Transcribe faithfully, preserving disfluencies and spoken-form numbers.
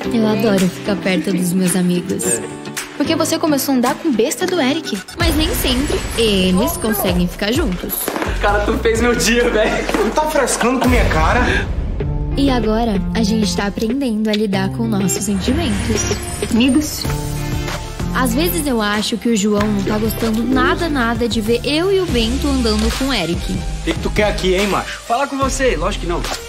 Eu adoro ficar perto dos meus amigos. Porque você começou a andar com besta do Eric. Mas nem sempre eles conseguem ficar juntos. Cara, tu fez meu dia, velho. Tu tá frescando com minha cara? E agora, a gente tá aprendendo a lidar com nossos sentimentos. Amigos? Às vezes eu acho que o João não tá gostando nada, nada de ver eu e o Bento andando com o Eric. O que, que tu quer aqui, hein, macho? Falar com você, lógico que não.